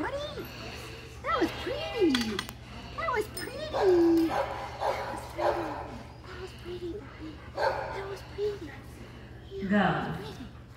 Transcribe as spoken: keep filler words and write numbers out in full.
buddy. That was pretty. That was pretty. That was pretty. That was pretty, buddy. That was pretty. Yeah, Go.